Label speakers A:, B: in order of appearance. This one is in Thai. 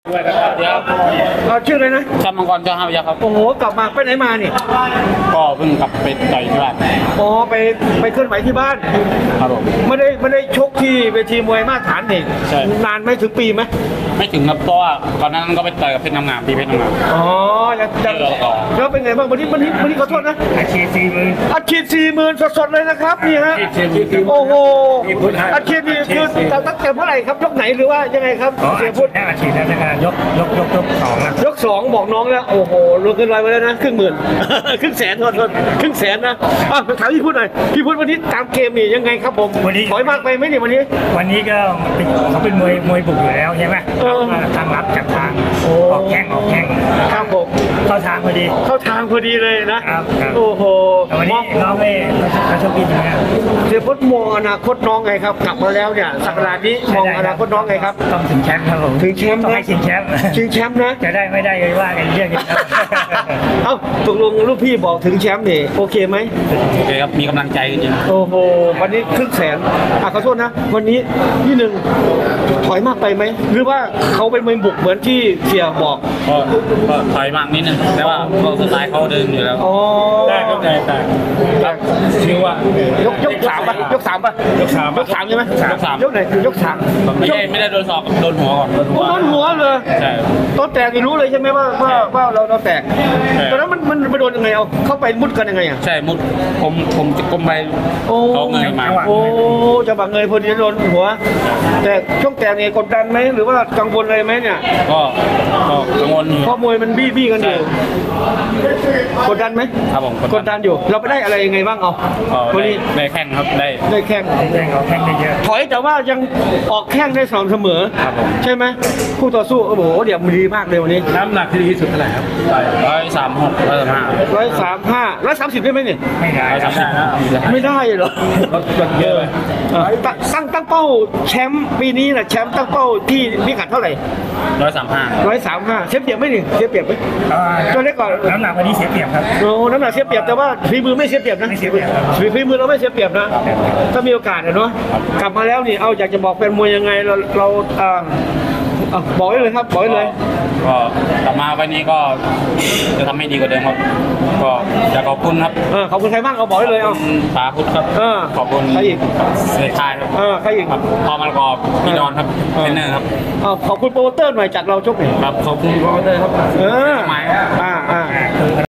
A: ด้วยนะครับเดี๋ยว
B: ชื่อเลยนะ
A: ชามังกรเจ้าห้าพยัคฆ์ครับ
B: โอ้โหกลับมาไปไหนมานี่
A: ก็เพิ่งกลับไปต่อยที่บ้าน
B: อ๋อไปเคลื่อนไหวที่บ้าน
A: ครับผม
B: ไม่ได้ชกที่เวทีมวยมาตรฐานนี่
A: ใช่
B: นานไหมถึงปีไหม
A: ไม่ถึงครับเพราะว่าก่อนนั้นก็ไปต่อยกับเพชรน้ำงามปีเพชรน้ำงาม
B: อ๋อแล้วเป็นไงบ้างวันนี้ขอโทษนะ
C: อาชีพ
B: 40,000สดๆเลยนะครับนี่ฮะโอ้โหอาชีพนี่คือตั้งแต่เมื่อไหร่ครับยกไหนหรือว่ายังไงครับ
C: เสียพุทธอาชีพแล้วนะครับยกสอง
B: บอกน้องแล้วโอ้โหลงเกินร้อยไปแล้วนะครึ่งหมื่นครึ่งแสนโทษครึ่งแสนนะถามพี่พุทธหน่อยพี่พุทธวันนี้ตามเกมนี่ยังไงครับผมถอยมากไปไหมเนี่ยวันนี้
C: ก็เขาเป็นมวยบุกอยู่แล้วใช่ไหมทางรับจับทางออกแข้ง
B: ครับผม
C: เข้าทางพอดี
B: เลยนะครับโอ้โห
C: วันนี้น้องเขาชกดีนะ
B: เสียพุทธมองอนาคตน้องไงครับกลับมาแล้วเนี่ยสักราชนี้มองอนาคตน้องไงครับ
C: ต้องถึงแชมป์ครับผม
B: ถึงแชมป์
C: ต้องให้ชิงแชมป์
B: นะ
C: จะได้ไม่ได้เลยว่ากันเรื่องนี้
B: ตกลงลูกพี่บอกถึงแชมป์นี่โอเคไหม
A: โอเคครับมีกำลังใจจริง
B: โอ้โหวันนี้ครึ่งแสนขอโทษนะวันนี้ที่หนึ่งถอยมากไปไหมหรือว่าเขาเป็นมวยบุกเหมือนที่เสียบอก
A: ก็ถอยมากนิดนึงแต่ว่าก็สไตล์เขาเดินอยู่แล้ว
C: ได้ครับแต่ชื่อว่
B: ายกสามป่ะยกสามใช่ไหมยกไหนยกสาม
A: ไม่ได้โดนศอกโดนหัวก่อน
B: โดนหัวเลย
A: ใช่
B: ตอนแตกนี่รู้เลยใช่ไหมว่าเราแตกตอนนั้นมันไปโดนยังไงเอาเข้าไปมุดกันยังไงอ่ะ
A: ใช่มุดผมจะก้มไปเขาเงยมา
B: โอ้จะบังเงยพอดีโดนหัวแต่ช่วงแตกนี่กดดันไหมหรือว่ากังวลอะไรไหมเนี่ย
A: ก็กังวลอยู่
B: เพราะมวยมันบี้กันอยู่กดดันไหม
A: ครับผม
B: กดดันอยู่เราไปได้อะไรยังไงบ้างเอา
A: วันนี้ได้แข้งครับ
B: ได้แข้ง
C: ได้เยอะ
B: ถอยแต่ว่ายังออกแข้งได้สม่ำเสมอใช่ไหมคู่ต่อสู้โอ้โหเดี๋ยวมันดีมากเลยวันนี้
C: น้ำหนักที่ดีที่สุดเท่าไหร่ครับ
A: 136 135
B: 130ได้ไหมเนี่ยไม่ได้เหรอ
C: เยอะเลย
B: ตั้งเป้าแชมป์ปีนี้นะแชมป์ตั้งเป้าที่พิกัดเท่าไหร่
A: 135
B: เสียเปรียบไหมนี่เสียเปรียบไหม
C: ตัวเล็กก่อนน้ำหนักวันนี้เสียเปรียบครับ
B: โอ้น้ำหนักเสียเปรียบแต่ว่าฝีมือไม่เสียเปรียบนะฝีมือเราไม่เสียเปรียบนะถ้ามีโอกาสเนาะกลับมาแล้วนี่อยากจะบอกแฟนมวยยังไงเราบอกได้เลยครับบอกได้เลย
A: ก็กลับมาวันนี้ก็จะทำให้ดีกว่าเดิมครับก็อยากขอบคุณครับ
B: ขอบคุณใครบ้างเอาบอกได้เลย
A: ป๋าพุทธครับขอบคุณ
B: ใครอีก
A: เสกชายครับ
B: ใครอีก
A: ครับพอมากรอบพี่ดอนครับเทรนเนอร์ครับ
B: ขอบคุณโปรโมเตอร์หน่อยจัดเราชกหน่อย
A: ครับขอบคุณโปรโมเตอร์ครับ
B: หมาย